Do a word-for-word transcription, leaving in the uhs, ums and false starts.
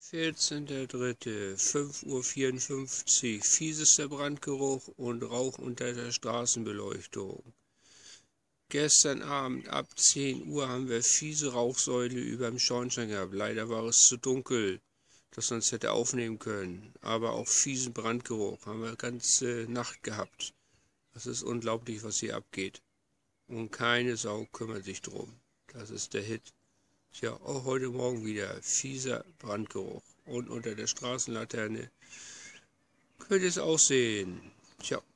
vierzehnter dritter fünf Uhr vierundfünfzig, fiesester Brandgeruch und Rauch unter der Straßenbeleuchtung. Gestern Abend ab zehn Uhr haben wir fiese Rauchsäule über dem Schornstein gehabt. Leider war es zu dunkel, dass man es hätte aufnehmen können. Aber auch fiesen Brandgeruch haben wir ganze Nacht gehabt. Das ist unglaublich, was hier abgeht. Und keine Sau kümmert sich drum. Das ist der Hit. Tja, auch heute Morgen wieder fieser Brandgeruch. Und unter der Straßenlaterne könnt ihr es auch sehen. Tja.